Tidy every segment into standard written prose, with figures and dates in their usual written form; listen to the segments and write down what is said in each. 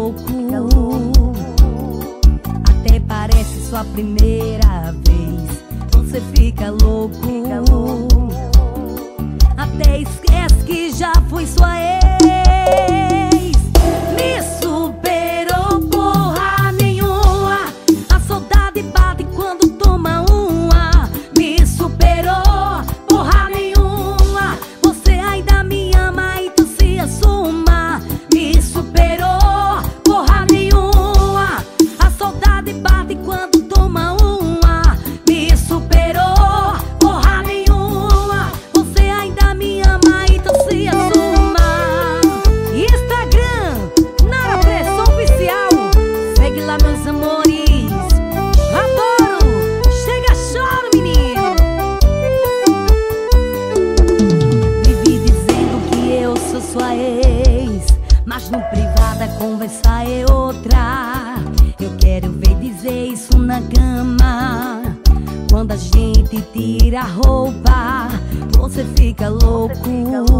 louco. Até parece sua primeira vez. Você fica louco. Até esquece que já fui sua ex. Me superou porra nenhuma. A saudade bate quando toma uma. Me superou porra nenhuma. Você ainda me ama, então se assuma. Me superou porra nenhuma. A saudade bate quando toma uma. Me superou porra nenhuma. Você ainda me ama, então se assuma. Instagram, Nara Pressão Oficial. Segue lá, meus amores. Adoro. Chega, choro, menino. Vivi dizendo que eu sou sua ex, mas no privado a conversa é outra. Eu quero ver dizer isso na cama. Quando a gente tira a roupa, você fica louco.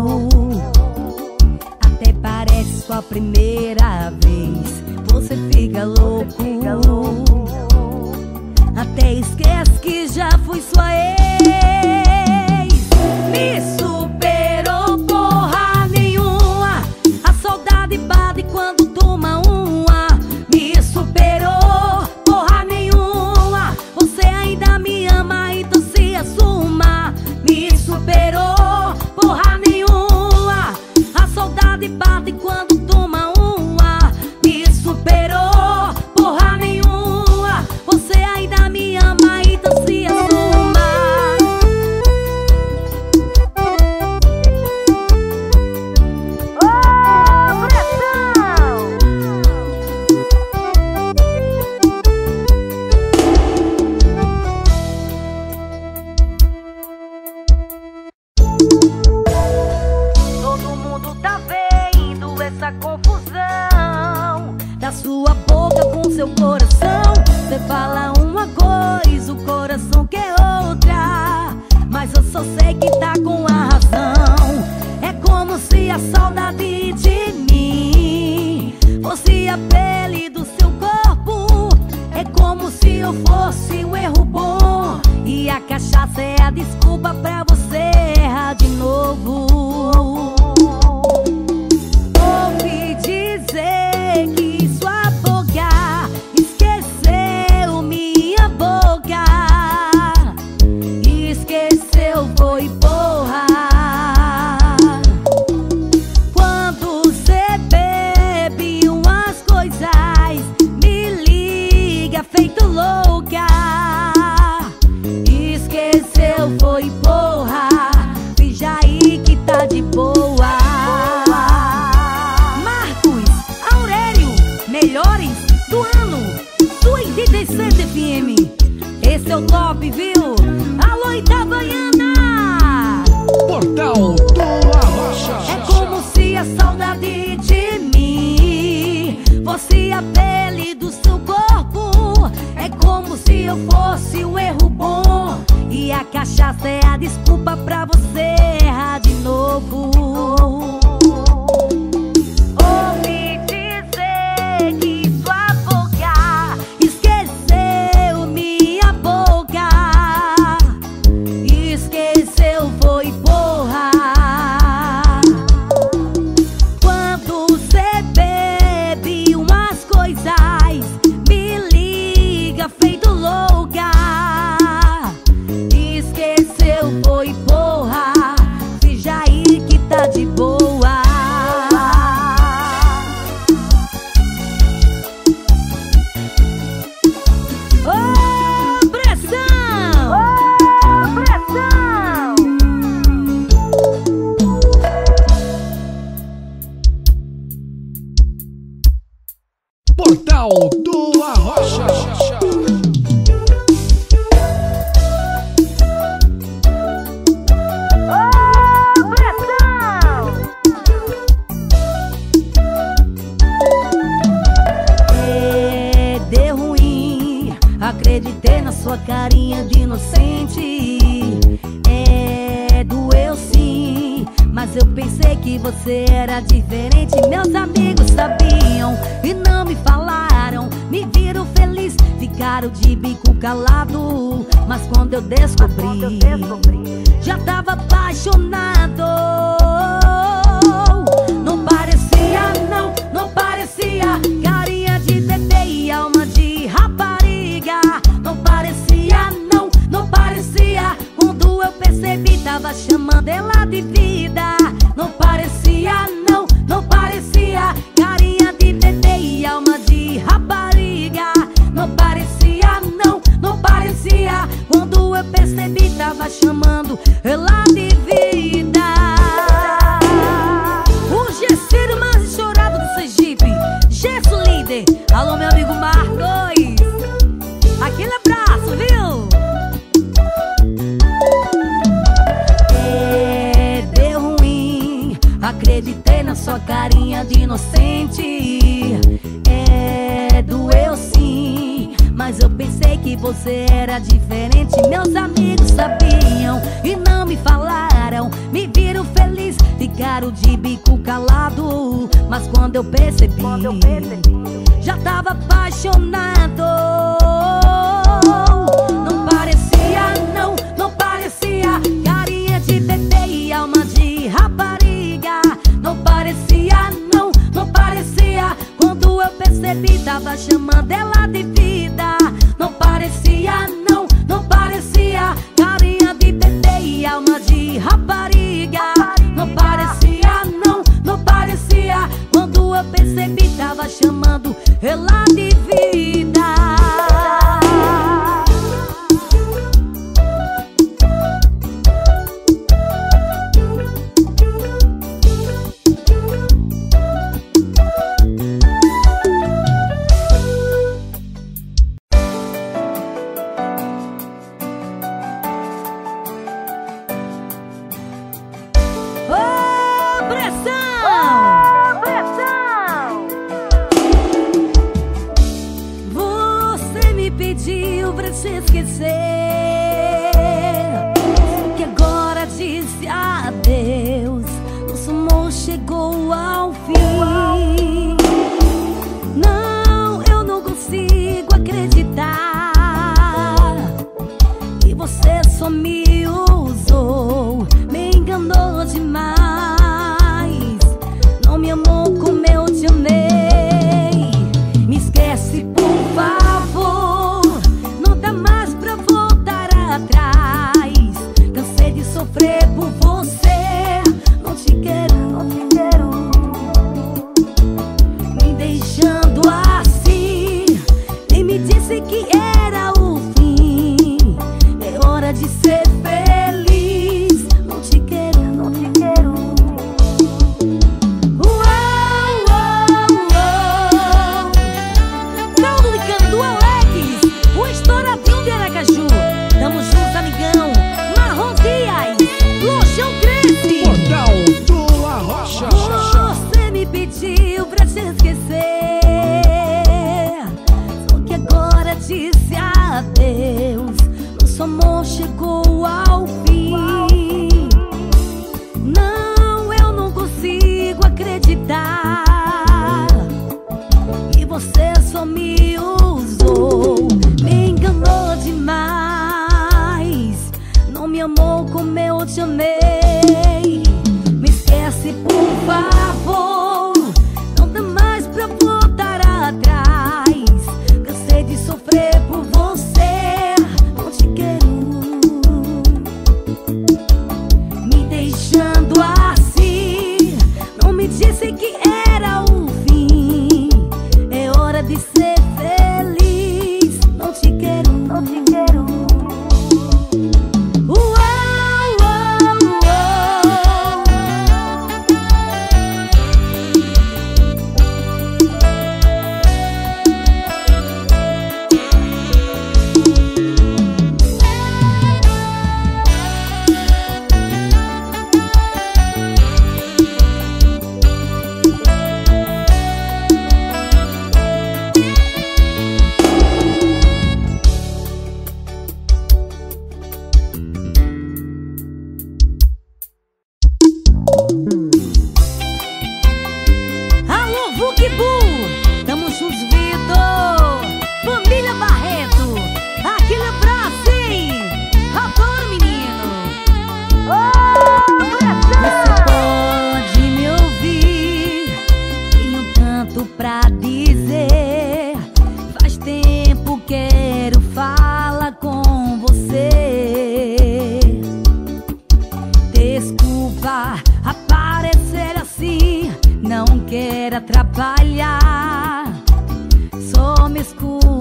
Até parece sua primeira vez. Você fica louco. Até esquece que já fui sua ex. Me superou porra nenhuma. A saudade bate quando toma uma. Me superou porra nenhuma. Você ainda me ama, então se assuma. Me superou porra nenhuma. A saudade bate quando toma uma. Me superou porra nenhuma. Você ainda me ama, então se assuma. Ô, pressão! Todo mundo tá vendo essa confusão da sua boca com seu coração. Você fala uma coisa, o coração quer outra, mas eu só sei que tá com a razão. É como se a saudade de mim fosse a pele do seu corpo. É como se eu fosse um erro bom e a cachaça é a desculpa pra você errar de novo. Ouvi dizer que sua boca esqueceu minha boca. Esqueceu foi porra. Quando cê bebe umas coisas, me liga feito louca. Esqueceu foi porra. Finja aí que tá de boa. Marcos Aurélio, melhores do ano, sua 87 FM. Esse é o top, viu? Alô, Itabaiana. Portal do Arrocha. É como se a saudade de mim fosse a pele do seu corpo. É como se eu fosse um erro bom e a cachaça é a desculpa pra você errar de novo. Ouvi dizer que sua boca esqueceu minha boca. Esqueceu foi porra. Quando cê bebe umas coisas, me liga feito louca. Esqueceu foi porra. Finja aí que tá de boa. Ô, pressão! Ô, pressão! Portal do Arrocha. Deu ruim, acreditei na sua carinha de inocente. Doeu sim, mas eu pensei que você era diferente. Meus amigos sabiam e não ficaram de bico calado, mas quando eu descobri, já tava apaixonado. Não parecia, não parecia carinha de bebê e alma de rapariga. Não parecia, não parecia. Quando eu percebi, tava chamando ela de vida. Não parecia, não parecia carinha de bebê e alma de rapariga. Não parecia, não parecia. Quando eu percebi, tava chamando ela de vida. O gesseiro mais chorado do Sergipe, Gesso Líder. Alô, meu amigo Marcos, aquele abraço, viu? Deu ruim, acreditei na sua carinha de inocente. Doeu sim, mas eu pensei que você era diferente. Meus amigos sabiam e não me falaram. Me viram feliz, ficaram de bico calado, mas quando eu percebi, já tava apaixonado. Não parecia, não parecia carinha de bebê e alma de rapariga. Não parecia, não parecia. Quando eu percebi, tava chamando ela de vida. Não parecia, não parecia carinha de bebê e alma de rapariga. Não parecia, não parecia. Quando eu percebi, tava chamando ela de vida. Pediu pra te esquecer, que agora disse adeus. Nosso amor chegou ao fim. Não, eu não consigo acreditar que você só me usou, me enganou demais. Não me amou como eu te amei. Me esquece, por favor. Cansei de sofrer por você. Não te quero, não te quero.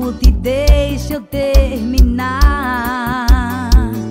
escute, deixa eu terminar.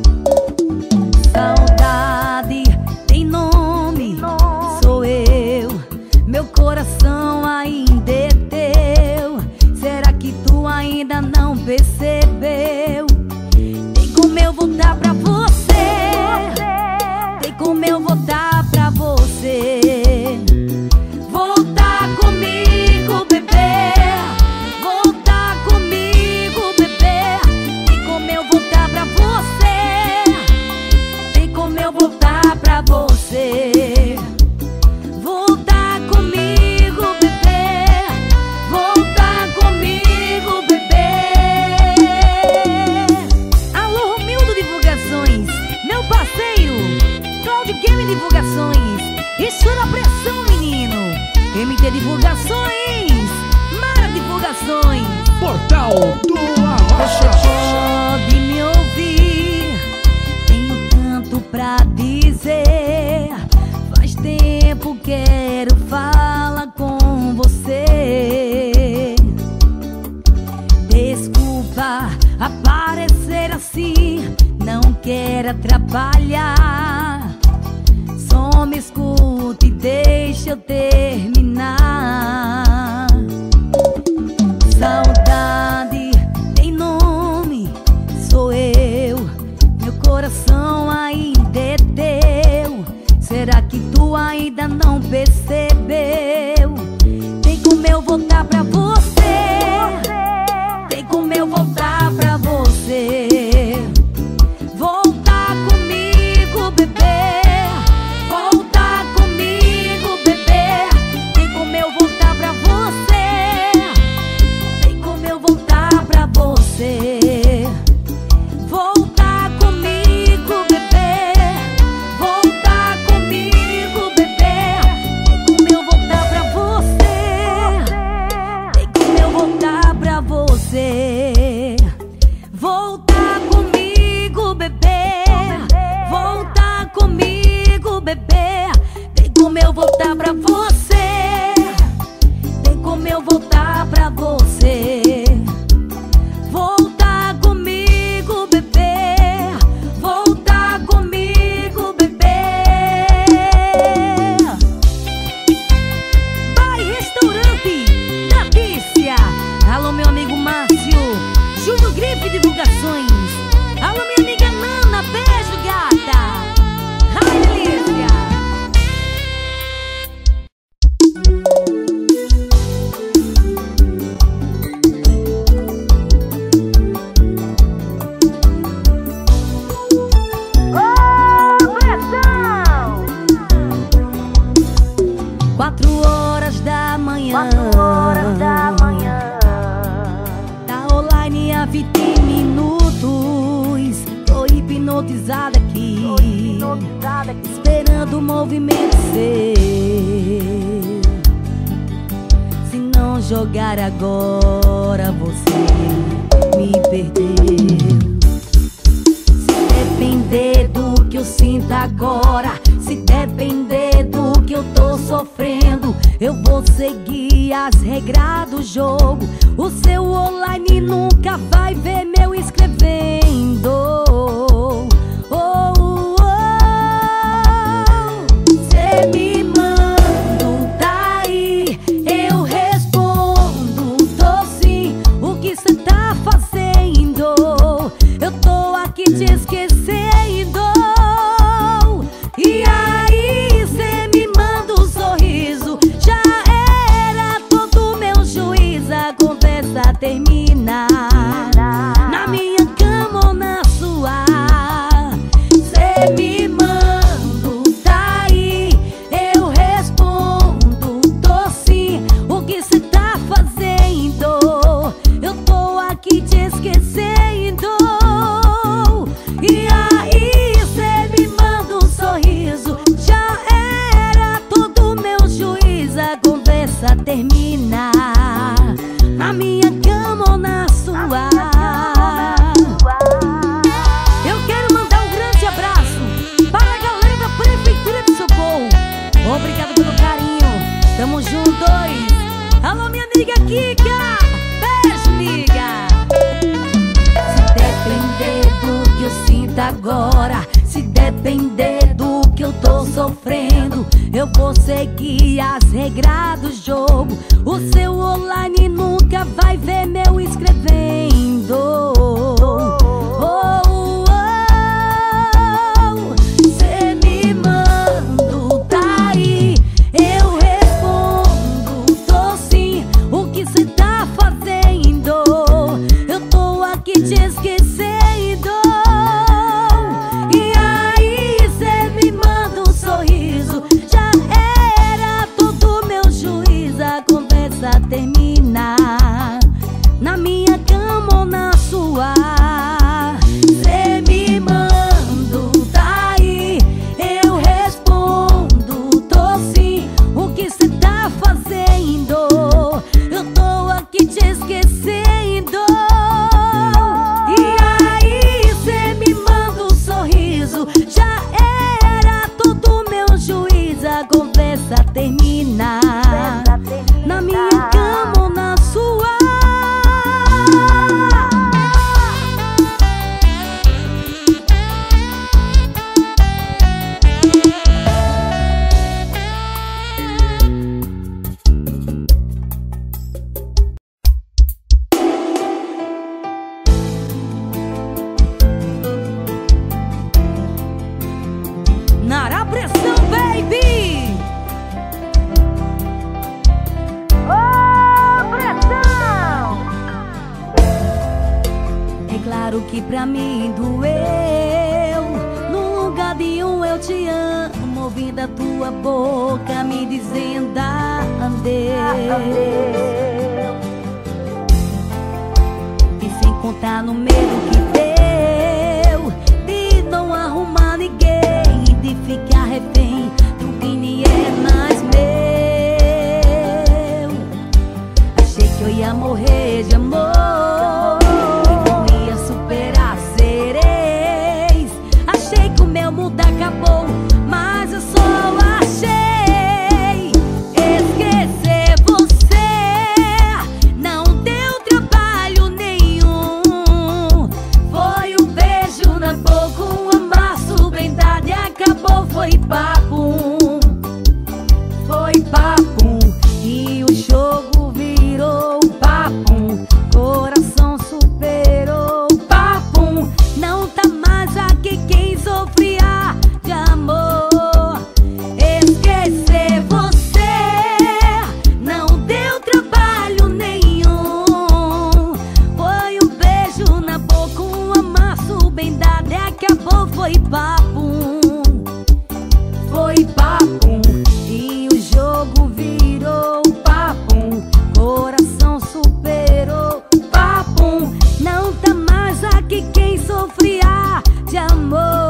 Saudade tem nome, sou eu. Meu coração ainda é teu. Será que tu ainda não percebeu? Tem como eu voltar pra você, tem como eu voltar pra você. Voltar comigo, bebê. Voltar comigo, bebê. Tem como eu voltar pra você, tem como eu voltar pra você. Voltar comigo, bebê. Voltar comigo, bebê. Alô, Romildo Divulgações, meu parceiro. Cloud Game Divulgações. Isso na pressão, menino. MT Divulgações, Mara Divulgações. Portal do Arrocha. Pode me ouvir, tenho tanto pra dizer. Faz tempo quero falar com você. Desculpa aparecer assim, não quero atrapalhar. Só me escute e deixa eu terminar. Saudade tem nome, sou eu. Meu coração ainda é teu. Será que tu ainda não percebeu? Tem como eu voltar pra você, tem como eu voltar pra você. Voltar comigo, bebê. Voltar comigo, bebê. Tem como eu voltar pra você, tem como eu voltar pra você. Voltar comigo, bebê. Voltar comigo, bebê. Tem como eu voltar pra você, tem como eu voltar pra você. Voltar comigo, bebê. Voltar comigo, bebê. Tem como eu voltar pra você, tem como eu voltar pra você. Voltar comigo, bebê. Voltar comigo, bebê. Pai Restaurante da Pícia. Alô, meu amigo Márcio. Júnior Grife Divulgações. Alô, minha amiga Nana. Beijo, gata. Ai, delícia. Quatro horas da manhã. Tá online há 20 minutos. Tô hipnotizada aqui, esperando o movimento seu. Se não jogar agora, você me perdeu. Se depender do que eu sinto agora, se depender do que eu tô sofrendo, eu vou seguir as regras do jogo. O seu online nunca vai ver meu escrevendo. Oh, oh, oh. Cê me manda um tá aí, eu respondo, tô sim. O que cê tá fazendo? Eu tô aqui te esquecendo. E aí cê me manda um sorriso. Já era todo meu juiz, a conversa termina na minha cama ou na sua. Cê me manda um tá aí, eu respondo, tô sim. O que cê tá fazendo? Eu tô aqui te esquecendo. E aí cê me manda um sorriso. Já era todo meu juiz, a conversa termina na minha cama ou na sua. Eu quero mandar um grande abraço para a galera da Prefeitura de Socorro. Obrigado pelo carinho, tamo juntos. Alô, minha amiga Kika. Beijo, amiga. depender do que eu tô sofrendo, eu vou seguir as regras do jogo. O seu online nunca vai ver meu escrevendo. Cê me manda, tá aí, eu respondo, tô sim. O que cê tá fazendo? Eu tô aqui te esquecendo. E aí cê me manda um sorriso, já era todo meu juízo. A conversa termina na minha cama ou na sua. Cê me manda, tá aí, eu respondo, tô sim. O que cê tá fazendo? Eu tô aqui te esquecendo. E aí cê me manda um sorriso, já era todo meu juízo. A conversa termina na minha cama ou na sua. Nara pressão, baby! Oh, pressão! É claro que pra mim doeu. No lugar de um eu te amo, ouvindo a tua boca me dizendo adeus. E sem contar no medo que deu de não arrumar ninguém, de ficar refém do que nem é mais meu. Achei que eu ia morrer de amor, que não ia superar ser ex. Achei que o meu mundo acabou, mas eu só achei esquecer você. Não deu trabalho nenhum, foi um beijo na boca, um abraço bem dado e acabou. Foi papum, foi papum, e o jogo virou papum. Coração superou papum, não tá mais aqui quem sofria de amor. Esquecer você não deu trabalho nenhum, foi um beijo na boca, um amasso bem dado e acabou. Foi papum, foi papum, e o jogo virou papum. Coração superou papum, não tá mais aqui quem sofria de amor.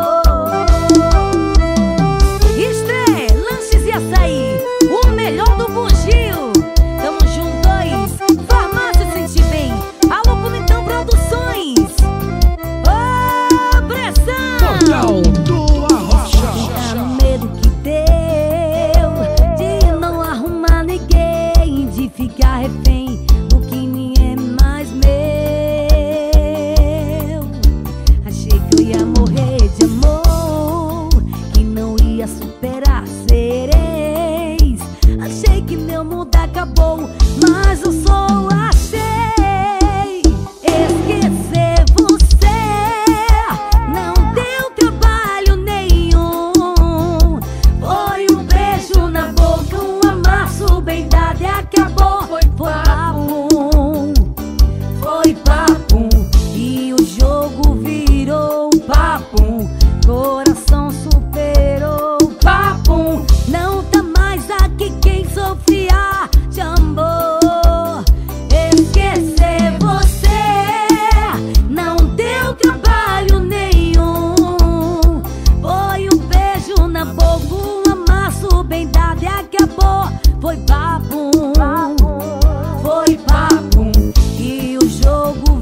Estre, lanches e açaí, o melhor do bugio. Tamo juntos, farmácia Sentir Bem. Alô, Bonitão Produções. Ô, pressão! Portal do Arrocha. Tá no medo que deu de não arrumar ninguém, de ficar refém do que nem é mais meu. Achei que eu ia morrer de amor, que não ia superar ser ex. Achei que meu mundo acabou, mas eu só achei esquecer você. Não deu trabalho nenhum, foi um beijo na boca, um amasso bem dado e acabou. Foi papum, foi papum, e o jogo virou papum. Coração superou papum, não tá mais aqui quem sofria de amor. Esquecer você não deu trabalho nenhum, foi um beijo na boca, um amasso bem dado e acabou. Foi papum, foi papum, e o jogo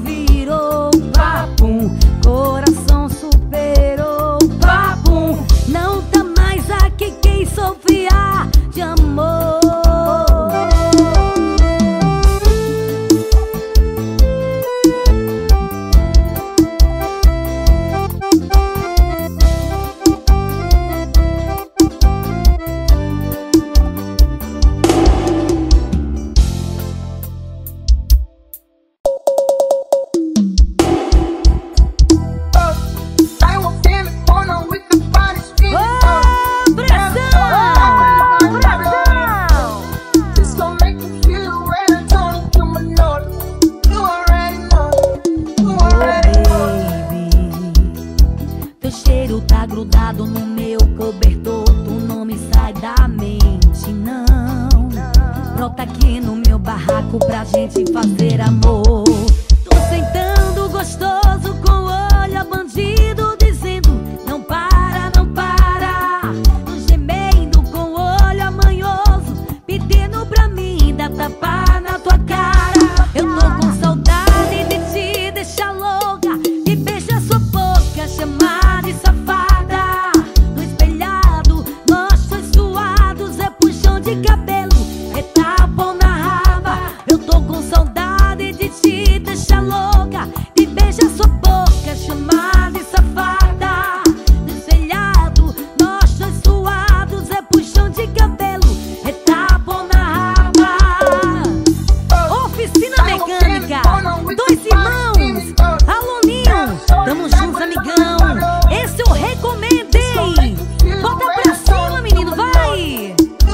grudado no meu cobertor, tu não me sai da mente, não. Brota aqui no meu barraco pra gente fazer amor. Tô sentando gostoso com o olho a bandido, dizendo não para, não para. Tô gemendo com o olho amanhoso, pedindo pra mim dar tapa na tua cara. Eu tô com saudade de te deixar louca, de beijar sua boca, chamar de safada. No espelhado, nós dois suados, é puxão de cabelo, é tapão na raba. Eu tô com saudade de te deixar louca, de beijar sua boca, chamar de safada. No espelhado, nós dois suados, é puxão de cabelo, é tapão na raba. Oficina Mecânica, dois irmãos, Aloninho, tamo juntos, amigão. Esse eu recomendei. Bota pra cima, menino, vai!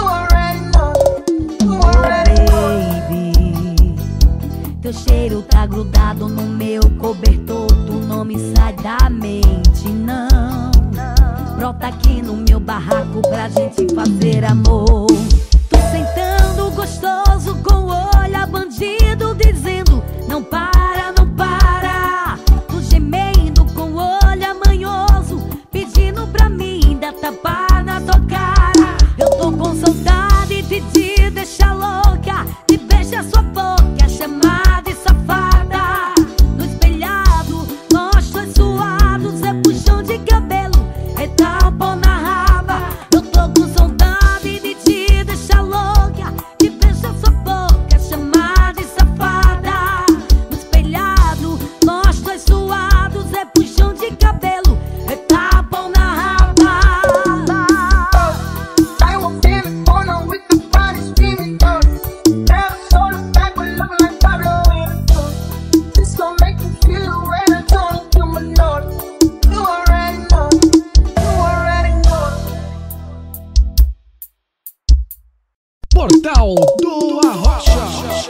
Oh, baby, teu cheiro tá grudado no meu cobertor, tu não me sai da mente, não. Brota aqui no meu barraco pra gente fazer amor. Tô sentando gostoso com o olho a bandido, dizendo não para, não para. Tô gemendo com o olho amanhoso, pedindo pra mim dar tapa na tua cara. Eu tô com saudade de te deixar louca, de beijar sua boca, chamar de safada. No espelhado, nós dois suados, é puxão de cabelo, é tapão na raba. Eu tô com saudade de te deixar louca, de beijar sua boca, chamar de safada. No espelhado, nós dois suados, é puxão de cabelo, é tapão na raba. I walked in the corner with the body screaming, never saw the back, but looking like Pablo in the door. This gon' make you feel when I turn to my north. You already know, you already know. Portal do Arrocha.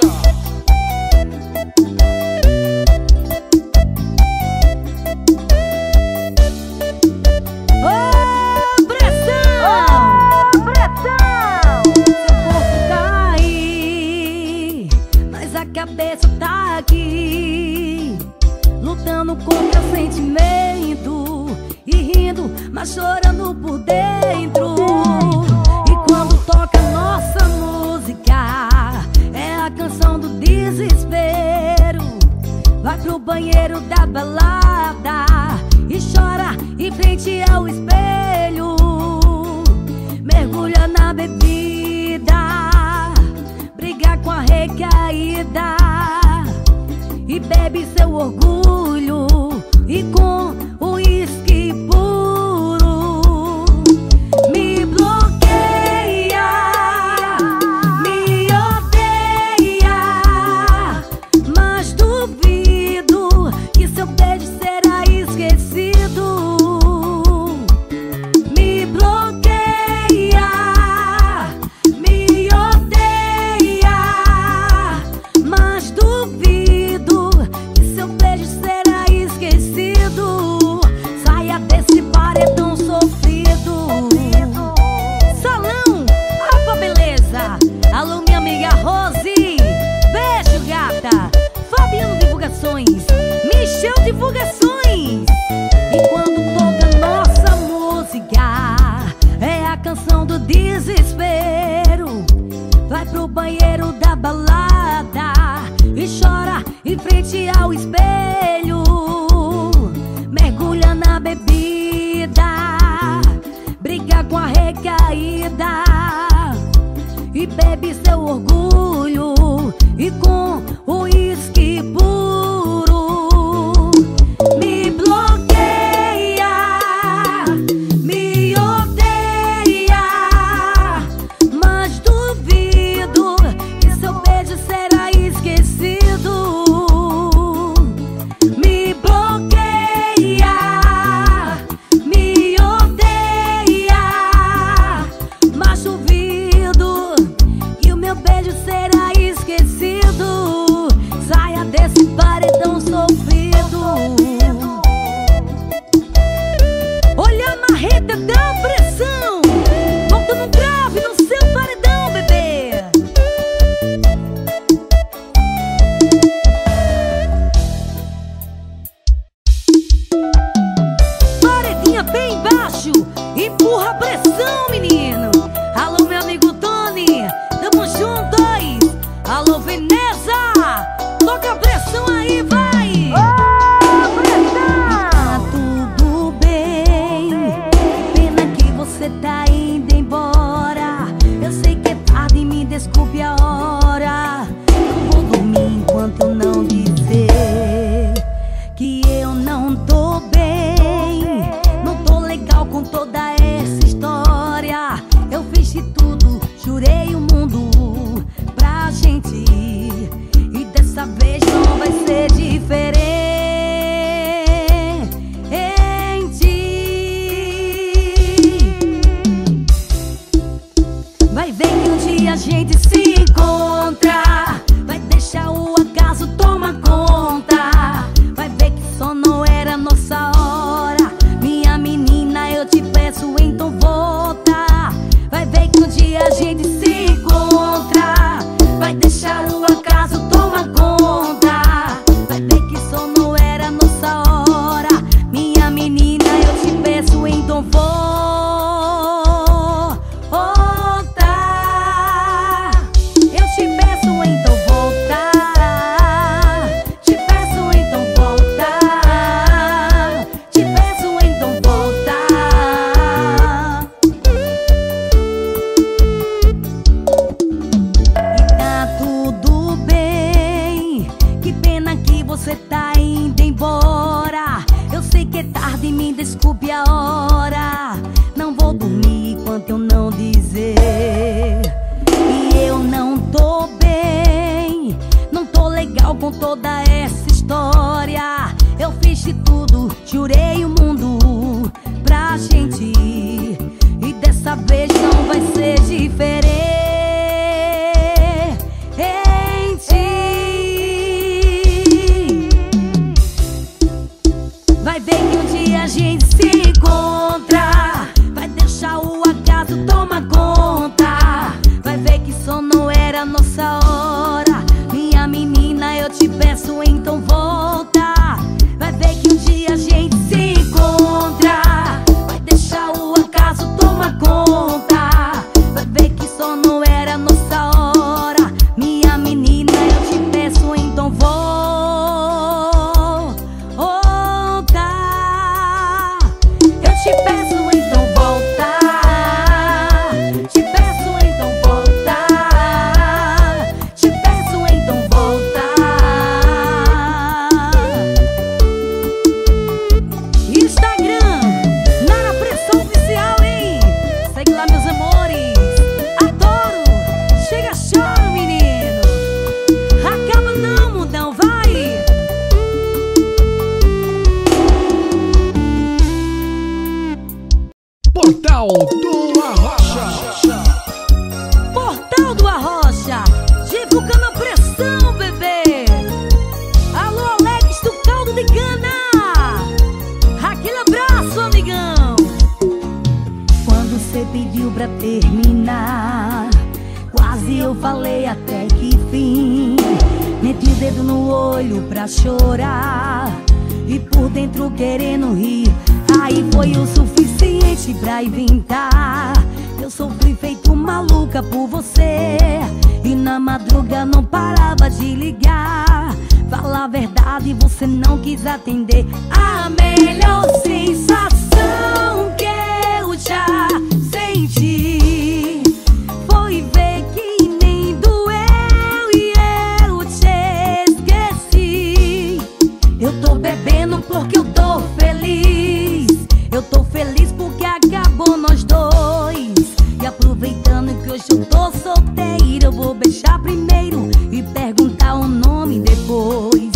Ô, pressão! Pressão! Seu corpo tá aí, mas a cabeça tá aqui, lutando contra o sentimento e rindo, mas chorando por dentro. E quando toca nossa música, é a canção do desespero. Vai pro banheiro da balada e chora em frente ao espelho. Mergulha na bebida, briga com a recaída e bebe seu orgulho, e com o uísque puro me bloqueia, me odeia, mas duvido que seu beijo será esquecido. Me bloqueia, me odeia, mas duvido que seu beijo será esquecido. Saia desse paredão sofrido. Salão, opa, beleza. Alô, minha amiga Rose, beijo, gata. Fabiano Divulgações, Michel Divulgações. E quando toca nossa música, é a canção do desespero. Vai pro banheiro da balada e chora em frente ao espelho. Mergulha na bebida, briga com a recaída e bebe seu orgulho, e com o uísque puro me bloqueia, me odeia, mas duvido que seu beijo será esquecido. Me bloqueia, me odeia, mas duvido que o meu beijo será esquecido. baixo, empurra a pressão, menino. Alô, meu amigo Tony, tamo juntos. Alô, Veneza, toca a pressão aí, vai. Tá tudo bem, pena que você tá indo embora. Eu sei que é tarde, me desculpe a hora. Não vou dormir enquanto eu não dizer que eu não tô bem. Não tô legal com toda essa história. Eu fiz de tudo, jurei o mundo pra gente, e dessa vez não vai ser diferente. Vai ver que um dia a gente se encontra. Vai deixar o acaso tomar conta. Vai ver que só não era nossa hora. Minha menina, eu te peço, então volta. Vai ver que um dia a gente se encontra. Vai deixar o acaso tomar conta. Vai ver que só não era nossa hora. Minha menina, eu te peço, então volta. Eu te peço, então volta. Te peço, então volta. Te peço, então volta. E tá tudo bem, que pena que você tá indo embora. Eu sei que é tarde, me desculpe a hora. Não vou dormir enquanto eu não dizer que eu não tô bem. Não tô legal com toda essa história. Eu fiz de tudo, jurei o mundo pra gente, e dessa vez não vai ser diferente. Vai ver que um dia a gente se encontra. Vai deixar o acaso tomar conta. Vai ver que só não era nossa hora. Minha menina, eu te peço, então volta. Vai ver que um dia a gente se encontra. Vai deixar o acaso tomar conta. Vai ver que só não era nossa hora. Minha menina, eu te peço, então volta. Eu te peço, então volta. Te peço, então volta. Te peço, então volta. Instagram, Nara Pressão Oficial, hein? Segue lá, meus amores. Adoro. Chega, chora, menino. Acaba não, mundão, vai. Portal do Arrocha. Portal do Arrocha, divulgando a pressão, bebê. Alô, Alex do Caldo de Cana. Aquele abraço, amigão. Quando você pediu pra terminar, quase eu falei até que fim. Meti o dedo no olho pra chorar, e por dentro querendo rir. Aí foi o suficiente pra inventar. Eu sofri feito maluca por você, e na madruga não parava de ligar. Fala a verdade, você não quis atender. A melhor sensação que eu já senti foi ver que nem doeu e eu te esqueci. Eu tô bebendo porque eu tô feliz. Eu tô feliz porque acabou nós dois. E aproveitando que hoje eu tô solteira, eu vou beijar primeiro e perguntar o nome depois.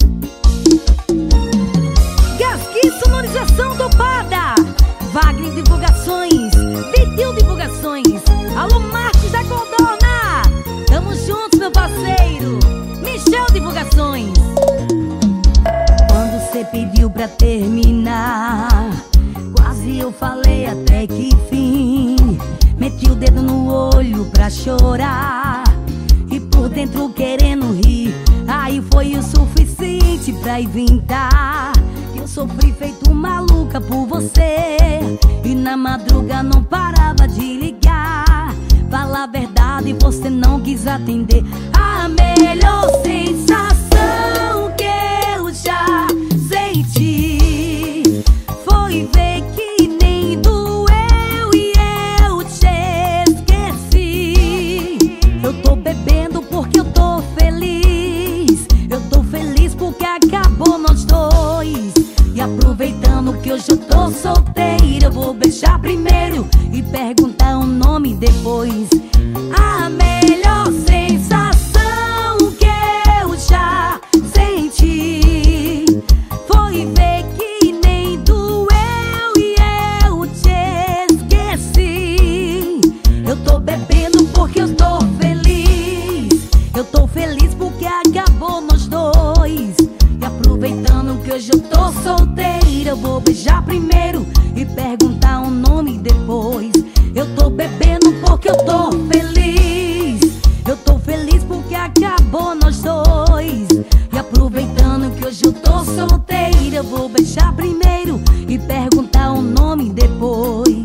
Gasqui Sonorização Topada, Wagner Divulgações, Vitil Divulgações. Alô, Marcos da Condorna, tamo juntos, meu parceiro. Michel Divulgações. Quando você pediu pra terminar, quase eu falei até que fim. Meti o dedo no olho pra chorar, e por dentro querendo rir. Aí foi o suficiente pra inventar. Eu Eu sofri feito maluca por você, e na madruga não parava de ligar. Fala a verdade, você não quis atender. A melhor sensação que eu já senti foi ver que nem doeu e eu te esqueci. Eu tô bebendo porque eu tô feliz. Eu tô feliz porque acabou nós dois. E aproveitando que hoje eu tô solteira, eu vou beijar primeiro e perguntar o nome depois. A melhor sensação que eu já senti foi ver que nem doeu e eu te esqueci. Eu tô bebendo porque eu tô feliz. Eu tô feliz porque acabou nós dois. E aproveitando que hoje eu tô solteira, eu vou beijar primeiro e perguntar o nome depois. Eu tô bebendo porque eu tô feliz. Eu tô feliz porque acabou nós dois. E aproveitando que hoje eu tô solteira, eu vou beijar primeiro e perguntar o nome depois.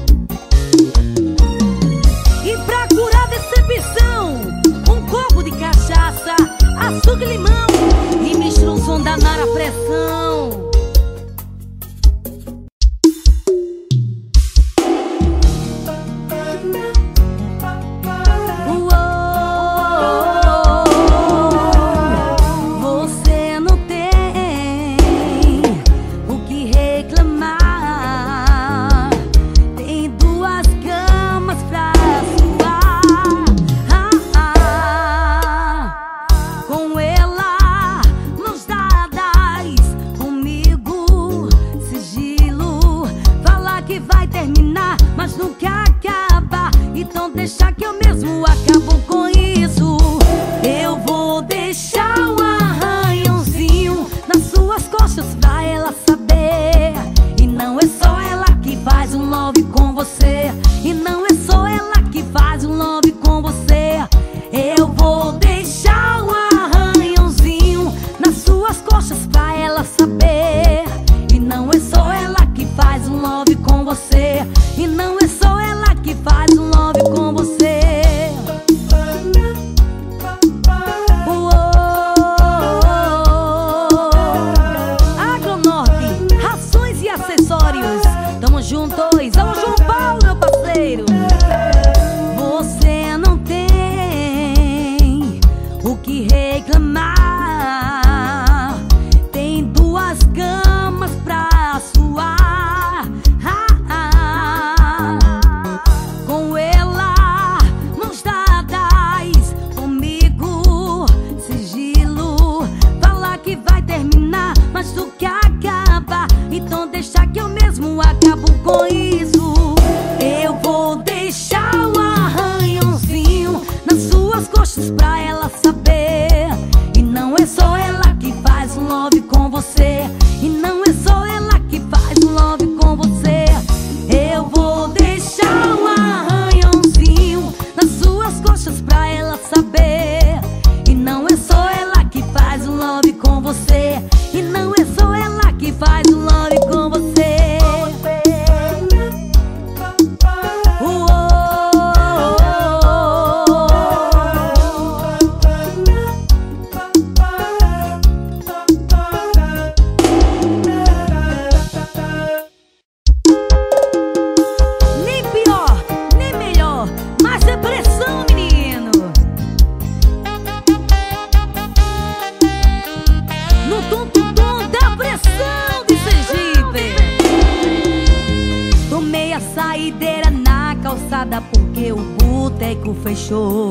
E pra curar decepção, um copo de cachaça, açúcar e limão, e mistura o som da Nara Pressão. Você não tem o que reclamar. Tem duas camas pra suar. Com ela, mãos dadas, comigo, sigilo. Falar que vai terminar, mas nunca acaba. Então deixa que eu mesmo acabo com isso. Eu vou deixar um arranhãozinho nas suas costas pra ela saber. E não é só ela que faz um love com você. E não é só ela que faz um love com você. Eu vou deixar um arranhãozinho nas suas costas pra ela saber. E não é só ela que faz um love com você. E não é só ela que faz um love com você. Agronorte, rações e acessórios. Tamo juntos, vamos João Paulo, meu parceiro. Você não tem o que reclamar. Tem duas camas pra suar. Com ela, mãos dadas, comigo, sigilo. Falar que vai terminar, mas tu que acaba. Então deixa que eu mesmo acabo com isso. Eu vou deixar um arranhãozinho nas suas costas pra ela saber. E não é só ela que faz um love com você. E não é só ela que faz um love com você. Eu vou deixar um arranhãozinho nas suas costas pra ela saber. E não é só ela que faz um love com você. E não é só ela que faz um love com você. Nem pior, nem melhor, mas é pressão, menino. No tum-tum-tum da pressão de Sergipe. Tomei a saideira na calçada porque o boteco fechou.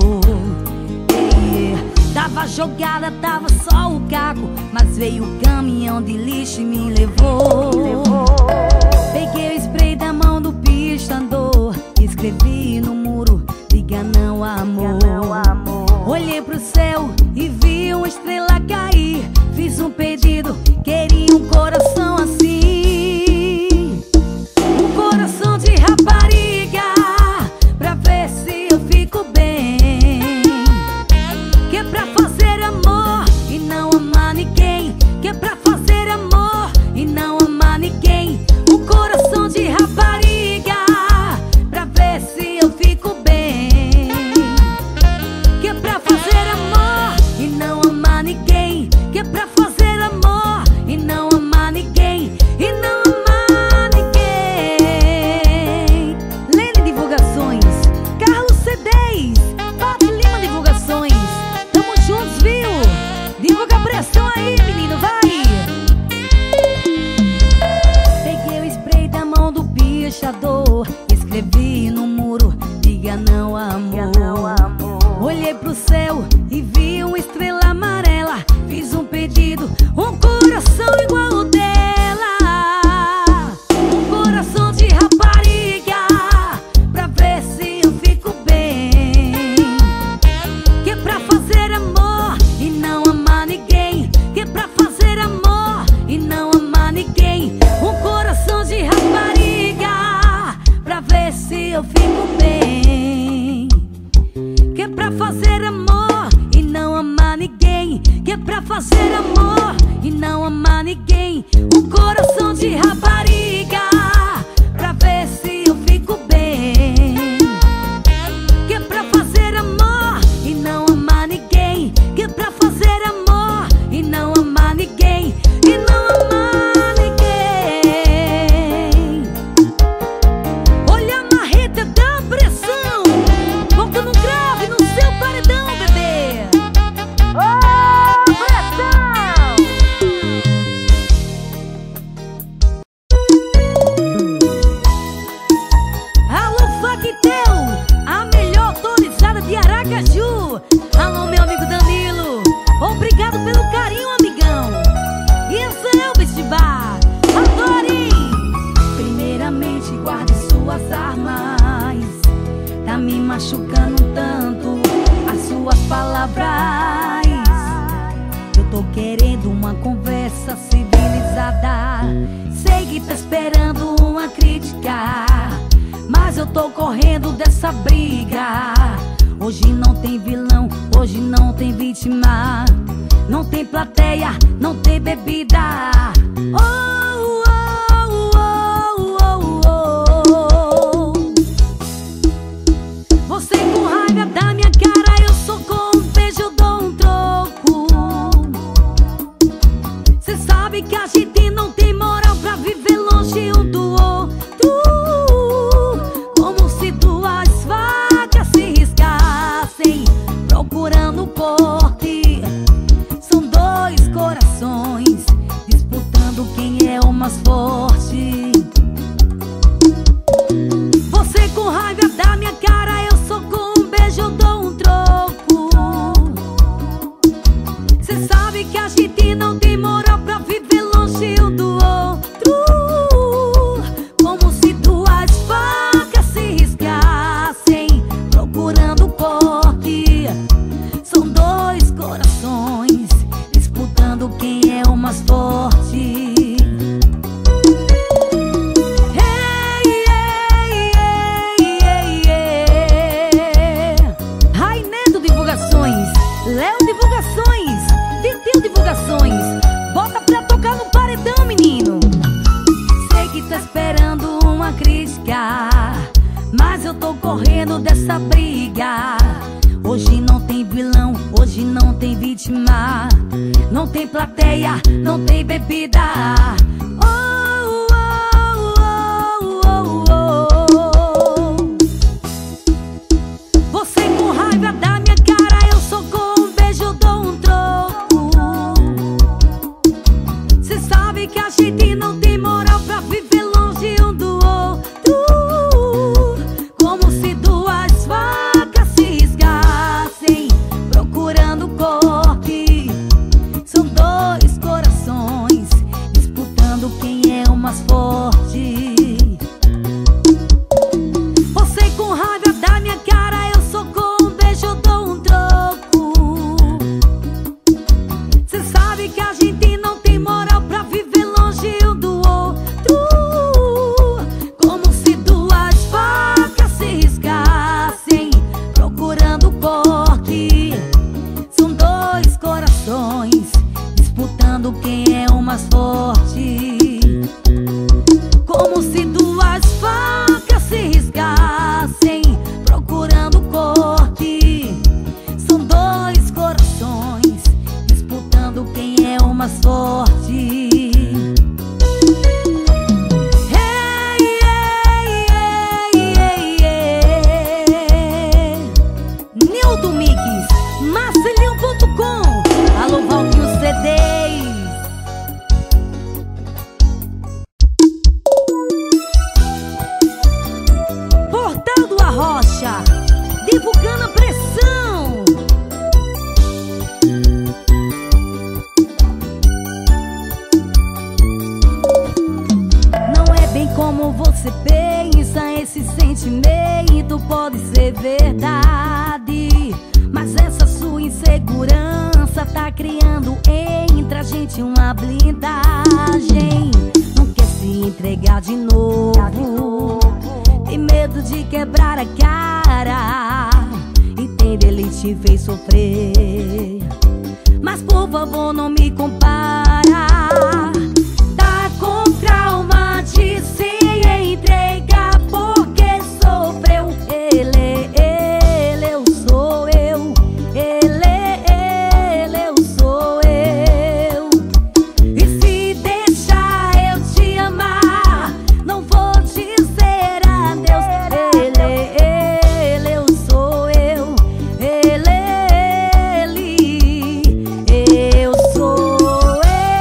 Tava jogada, tava só o caco, mas veio o caminhão de lixo e me levou. Peguei o spray da mão do pistandor, escrevi no muro, diga não amor. Olhei pro céu e vi uma estrela cair. Fiz um pedido, queria um coração assim, um coração de rapariga, pra ver se eu fico bem. Que é pra fazer amor e não amar ninguém. Que é pra fazer amor e não amor e não amar ninguém. Um coração de rapariga pra ver se eu fico bem. Que é pra fazer amor e não amar ninguém. Que é pra fazer amor e não amar ninguém. E não amar ninguém. Olha a marreta da pressão, volta no grave no seu paredão, bebê. Oh, pressão! Alô, Factel, a melhor autorizada de Aracaju. Alô, meu amigo Danilo, obrigado pelo carinho, amigão. Isso é o Beach Bar, adorem. Primeiramente, guarde suas armas. Tá me machucando tanto as suas palavras. Eu tô querendo uma conversa civilizada. Sei que tá esperando uma crítica, mas eu tô correndo dessa briga. Hoje não tem vilão, hoje não tem vítima. Não tem plateia, não tem bebida. Oh, oh, oh, oh, oh. Você com raiva da minha cara, eu sou com um beijo, dou um troco. Cê sabe que a gente não tem moral pra viver longe um do outro. Como se duas facas se riscassem, procurando corte. São dois corações disputando quem é o mais forte. Você com raiva da minha cara, eu sou com um beijo, eu dou um troco. Cê sabe que a gente não tem moral pra viver longe um do outro. Como se duas facas se riscassem, procurando corte. São dois corações disputando quem é o mais forte. Hey, hey, hey, hey, hey. Rai Neto Divulgações, Léo Divulgações, Vitil Divulgações. Bota pra tocar no paredão, menino. Sei que tá esperando uma crítica, mas eu tô correndo dessa briga. Hoje não tem vilão, hoje não tem vítima. Não tem plateia, não tem bebida. Oh, oh, oh, oh, oh. Você com raiva da minha cara, eu sou com um beijo, eu dou um troco. Cê sabe que a gente não tem moral pra viver longe um do outro. Como se duas facas se riscassem, procurando corte. São dois corações disputando quem é o mais forte. Você com raiva da minha cara, eu sou com um beijo, eu dou um troco. Cê sabe que a gente não tem moral pra viver longe um do outro. Como se duas facas se riscassem, procurando corte. São dois corações disputando quem é o mais forte. Como se duas facas se riscassem, procurando corte. São dois corações disputando quem é o mais forte. Hey, hey, hey, hey, hey. Nildo Mix, Marcelinho.com. Alô, Valquinho CDs. Portal do Arrocha, divulgando a pressão. Não é bem como você pensa, esse sentimento pode ser verdade, mas essa sua insegurança tá criando entre a gente uma blindagem. Não quer se entregar de novo, tem medo de quebrar a cara. Entende, ele te fez sofrer. mas por favor não me compara. Tá com trauma de se entregar porque sofreu. Ele, eu sou eu. Ele, eu sou eu. E se deixar eu te amar, não vou dizer adeus. Ele, eu sou eu. Ele, eu sou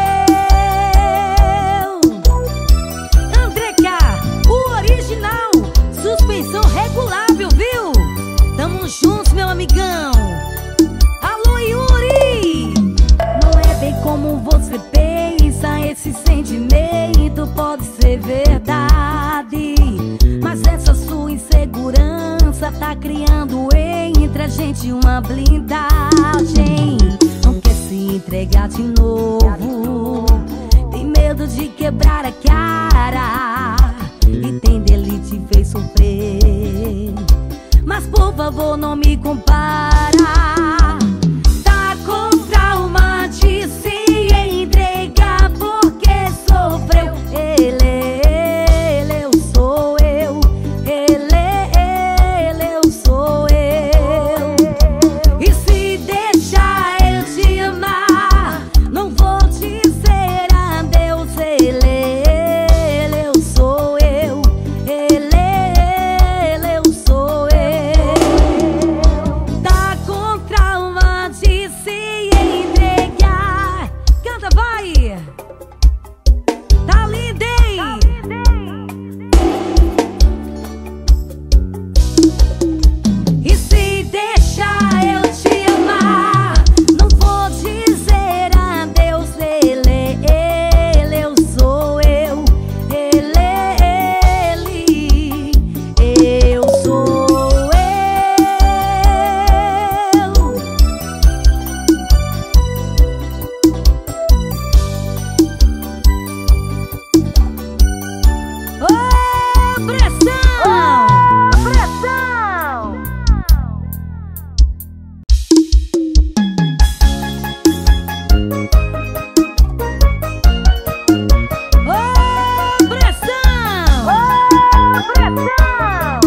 eu. Andreca, o original, suspensão regulável, viu? Tamo juntos, meu amigão. Alô, Yuri! Não é bem como você pensa, esse sentimento pode ser verdade, mas essa sua insegurança tá criando entre a gente uma blindagem. Não quer se entregar de novo, tem medo de quebrar a cara e tem dele te fez sofrer. Mas por favor não me compara. Tá com trauma de se entregar porque sofreu. Ele, eu sou eu. Ele, eu sou eu. E se deixar eu te amar, não vou dizer adeus. Ele, eu sou eu. Ele, eu sou eu. Tá com trauma de se entregar. Canta, vai! Tá lindo, hein? E se deixar eu te amar, não vou dizer adeus. Ele, eu sou eu. Ele, eu sou eu. Ô, pressão! Pressão! Ô, pressão! Pressão!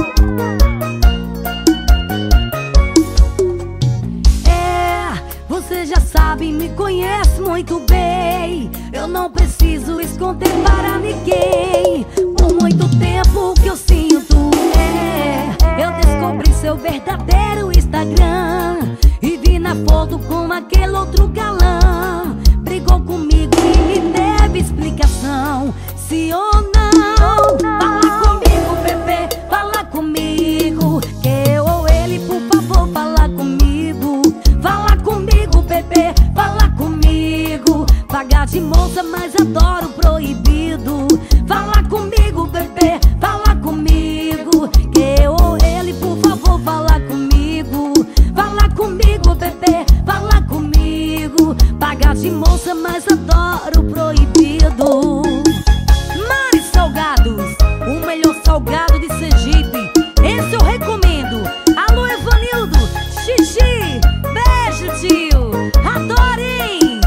É, você já sabe, me conhece muito bem. Eu não preciso esconder para ninguém. Por muito tempo que eu sinto, eu descobri seu verdadeiro Instagram e vi na foto com aquele outro galã. Brigou comigo e me teve explicação, se ou não. Fala comigo, bebê, fala comigo, que eu ou ele, por favor, fala comigo. Fala comigo, bebê, fala comigo. Pagar de moça, mas adoro proibido. Fala comigo, bebê, fala comigo, que eu ou ele, por favor, fala comigo. Fala comigo, bebê, fala comigo. Pagar de moça, mas adoro proibido. Mares Salgados, o melhor salgado de Sergipe, esse eu recomendo. Alô, Evanildo, Xixi, beijo, tio, adorem.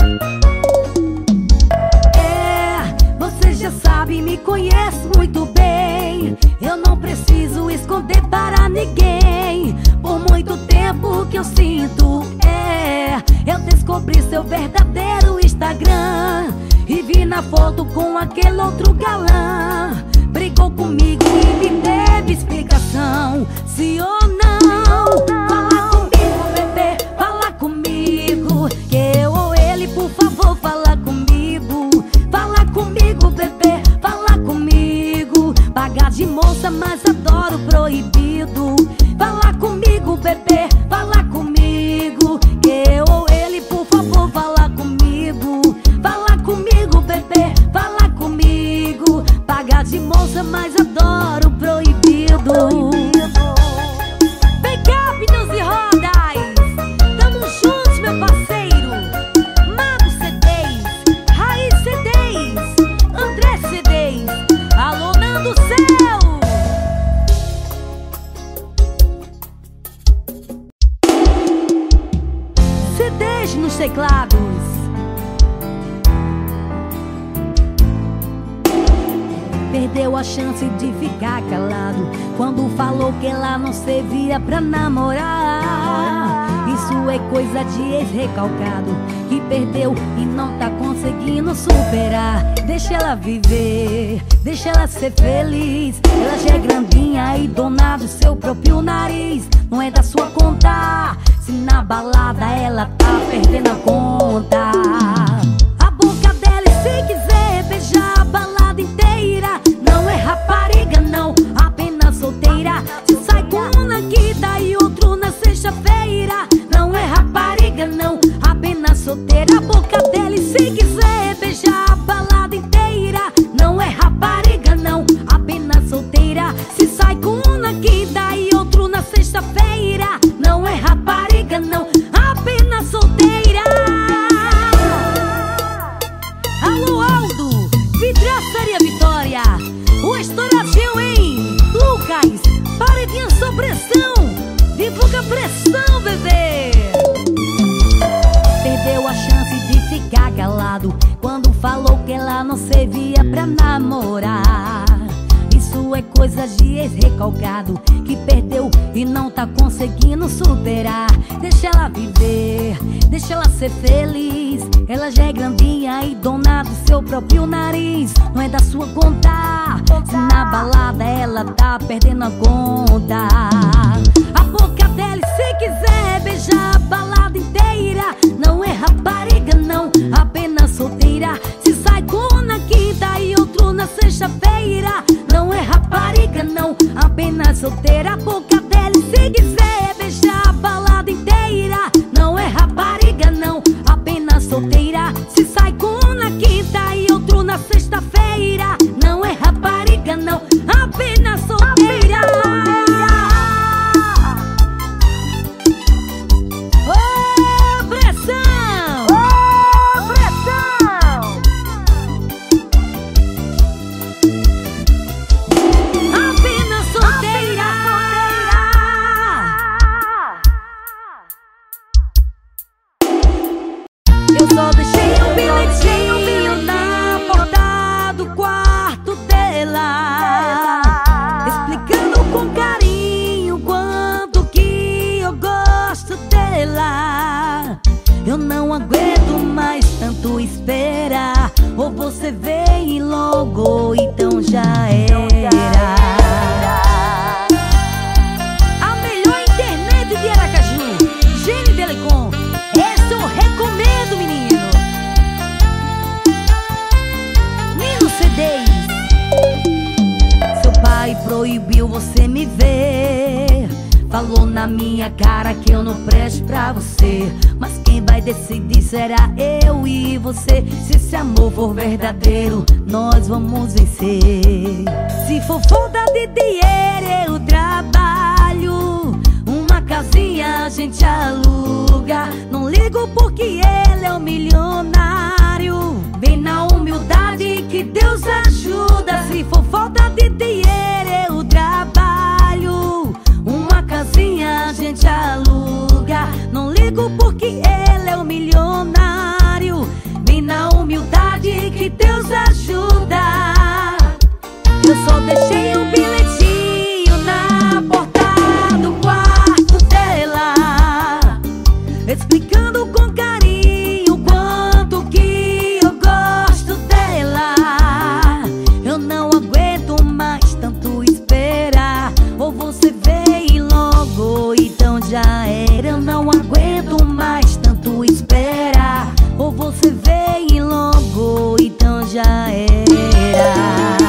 Você já sabe, me conhece muito bem. Eu não preciso esconder para ninguém. Por muito tempo que eu sinto, eu descobri seu verdadeiro Instagram e vi na foto com aquele outro galã. Brigou comigo e me teve explicação, se ou não. Fala comigo, bebê, fala comigo, que eu ou ele, por favor, fala comigo. Fala comigo, bebê, fala comigo. Pagar de moça, mas adoro proibido. Fala comigo, bebê, fala comigo, que eu ou ele, por favor, fala comigo. Fala comigo, bebê, fala comigo. Pagar de moça, mas adoro proibido. Backup dos teclados. Perdeu a chance de ficar calado quando falou que ela não servia pra namorar. Isso é coisa de ex-recalcado que perdeu e não tá conseguindo superar. Deixa ela viver, deixa ela ser feliz. Ela já é grandinha e dona do seu próprio nariz. Não é da sua conta se na balada ela tá perdendo a conta. A boca dela, e se quiser beijar a balada inteira, não é rapariga não, apenas solteira. Se sai com um na quinta e outro na sexta-feira, não é rapariga não, apenas solteira. A boca dela, e se quiser beijar a balada inteira, não é rapariga não, apenas solteira. Se sai com um na quinta e outro na sexta-feira, não é rapariga não, apenas solteira. Alô Aldo, Vidraçaria Vitória, o estouradinho, hein? Lucas, paredinha sob pressão, divulga pressão, bebê. Perdeu a chance de ficar calado quando falou que ela não servia pra namorar. Isso é coisa de ex-recalcado que perdeu e não tá conseguindo superar. Deixa ela viver, deixa ela ser feliz. Ela já é grandinha e dona do seu próprio nariz. Não é da sua conta se na balada ela tá perdendo a conta. A boca dela, e se quiser beijar a balada inteira, não é rapariga não, apenas solteira. Se sai com um na quinta e outro na sexta-feira, não é rapariga não, apenas solteira. A boca dela, e se quiser beijar a balada inteira, não é rapariga não, apenas solteira. Se sai com um na quinta e outro na sexta-feira, não é rapariga não, apenas solteira. Ô, pressão! Ô, pressão! Apenas solteira! Eu só deixei um bilhetinho na porta do quarto dela, explicando com carinho quanto que eu gosto dela. Eu não aguento mais tanto esperar, ou você vem logo, ou então já era. A melhor internet de Aracaju, Gene Telecom. Essa eu recomendo, menino. Nino CDs. Seu pai proibiu você me ver, falou na minha cara que eu não presto pra você. Mas quem vai decidir será eu e você. Se esse amor for verdadeiro, nós vamos vencer. Se for falta de dinheiro, eu trabalho. Uma casinha a gente aluga. Não ligo porque ele é um milionário. Vem na humildade que Deus ajuda. Se for falta de dinheiro, eu trabalho. Uma casinha a gente aluga. Não ligo porque ele é um milionário. Vem na humildade que Deus ajuda. Eu só deixei um bilhetinho na porta do quarto dela, explicando com carinho quanto que eu gosto dela. Eu não aguento mais tanto esperar, ou você vem logo, então já era. Eu não aguento mais tanto esperar, ou você vem logo, então já era.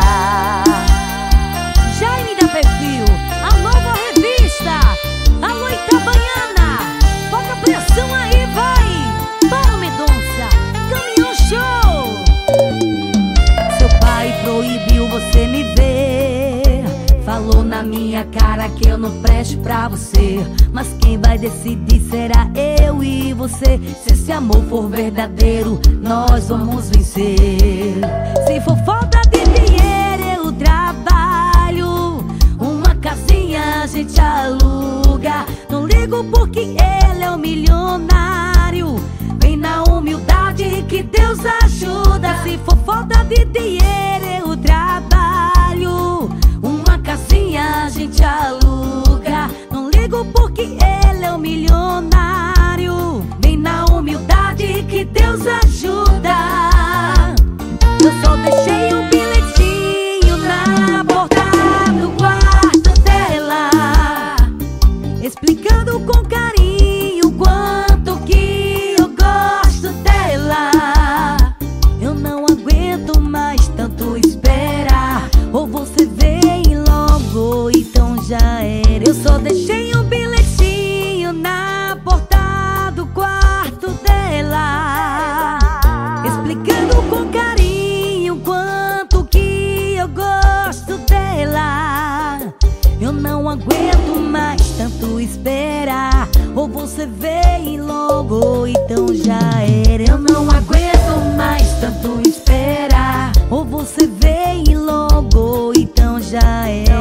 Jaime da Perfil, a nova revista. Alô Itabaiana, bota pressão aí, vai. Paulo Mendonça, Caminhão Show. Seu pai proibiu você me ver, falou na minha cara que eu não presto pra você. Mas quem vai decidir será eu e você. Se esse amor for verdadeiro, nós vamos vencer. Se for falta de dinheiro, eu trabalho. Uma casinha a gente aluga. Não ligo porque ele é um milionário. Vem na humildade que Deus ajuda. Se for falta de dinheiro eu trabalho, uma casinha a gente aluga. Não ligo porque ele é um milionário. Vem na humildade que Deus ajuda. Eu só deixei um bilhetinho na porta do quarto dela, explicando com carinho quanto que eu gosto dela. Eu não aguento mais tanto esperar, ou você vem logo, então já era. Eu só deixei um bilhetinho na porta do quarto dela, explicando com carinho quanto que eu gosto dela. Eu não aguento mais tanto esperar, ou você vem logo, então já era. Eu não aguento mais tanto esperar, ou você vem logo, então já era.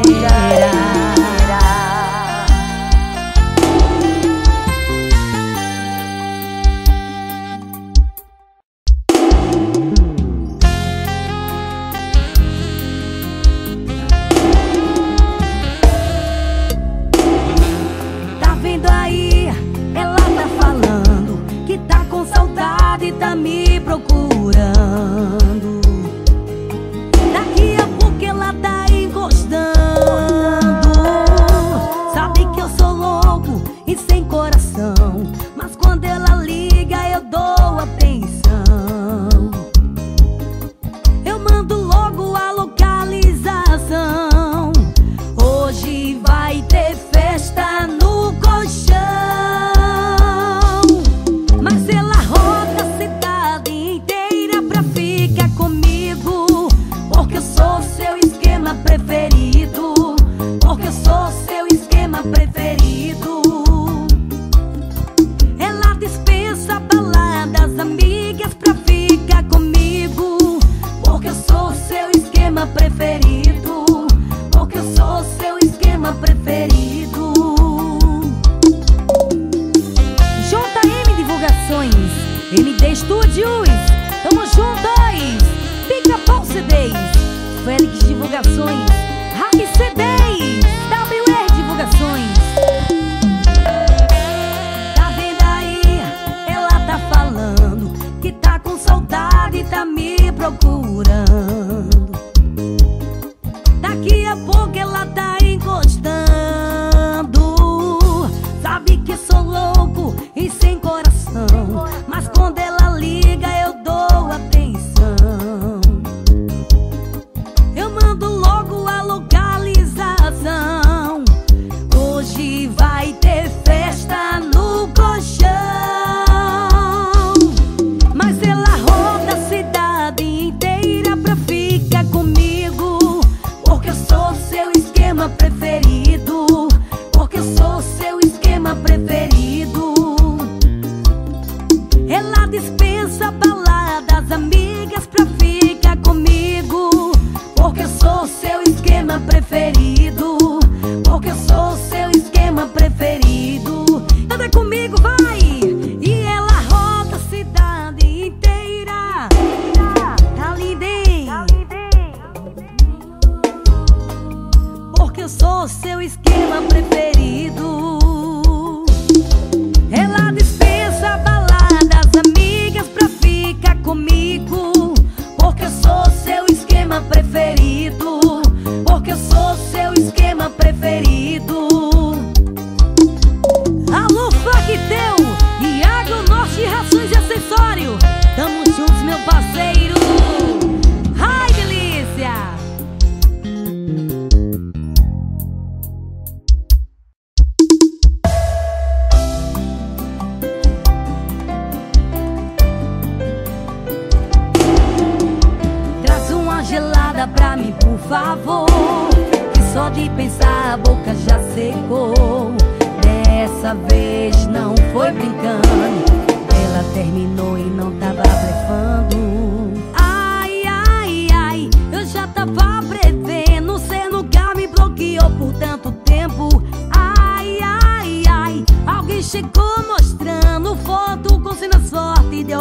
Tá me procurando. Daqui a pouco ela tá encostando. Sabe que eu sou louco e sem coração, mas quando ela liga eu dou atenção. Eu mando logo a localização. Hoje vai ter festa no colchão. Mas ela roda a cidade inteira pra ficar comigo, porque eu sou seu esquema preferido, porque eu sou seu esquema preferido. Ela dispensa baladas, amigas pra ficar comigo, porque eu sou seu esquema preferido, porque eu sou seu esquema preferido. JM Divulgações, MD Studios, tamo juntos. Pica-Pau CDs, Félix Divulgações, Rap CDs, WR Divulgações. Tá vendo aí? Ela tá falando que tá com saudade e tá me procurando. Daqui a pouco ela tá encostando. Sabe que sou louco e sem coração, mas quando ela liga eu dou atenção. Eu mando logo a localização. Hoje vai ter festa no colchão. Mas ela roda a cidade inteira pra ficar comigo, porque eu sou seu esquema preferido, porque eu sou seu esquema preferido. Ela dispensa baladas, amigas pra ficar comigo, porque eu sou seu esquema preferido, porque eu sou seu esquema preferido. Anda comigo, vai! E ela roda a cidade inteira. Tá linda, hein? Porque eu sou seu esquema preferido. Ela dispensa baladas, amigas pra ficar comigo, porque eu sou seu esquema preferido, porque eu sou seu esquema preferido. Alô, Factel, Iago Norte, Rações e Acessório, tamo juntos, meu parceiro. Ai, delícia! Gelada pra mim, por favor, que só de pensar a boca já secou. Dessa vez não foi brincando, ela terminou e não tava blefando. Ai, ai, ai, eu já tava prevendo, cê nunca me bloqueou por tanto tempo. Ai, ai, ai, alguém chegou mostrando foto com cena sorte de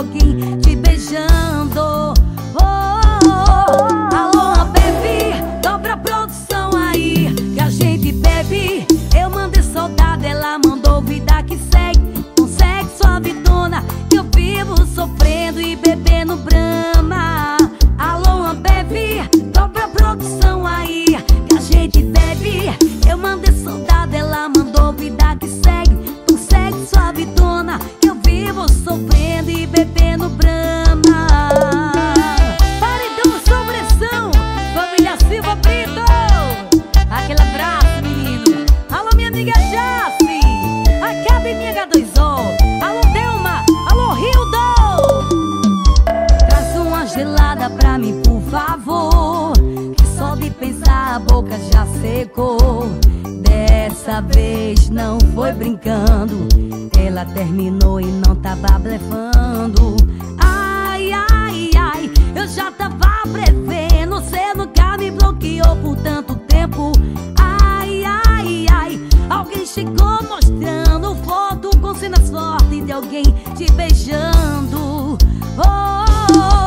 bebendo Brahma. Alô, Ambev, dobra a produção aí que a gente bebe. Eu mandei soldado, ela mandou vida que segue. Tu segue suave dona, que eu vivo sofrendo e bebendo Brahma. Paredão sob pressão, família Silva Brito. Aquele abraço, menino. Alô, minha amiga Jace, Academia H2O. Alô, Delma, alô, Hildo. Traz uma gelada pra mim, por favor, que só de pensar a boca já secou. Dessa vez não foi brincando, ela terminou e não tava blefando. Ai, ai, ai, eu já tava prevendo, cê nunca me bloqueou por tanto tempo. Ai, ai, ai, alguém chegou mostrando foto com cenas fortes de alguém te beijando. Oh, oh, oh.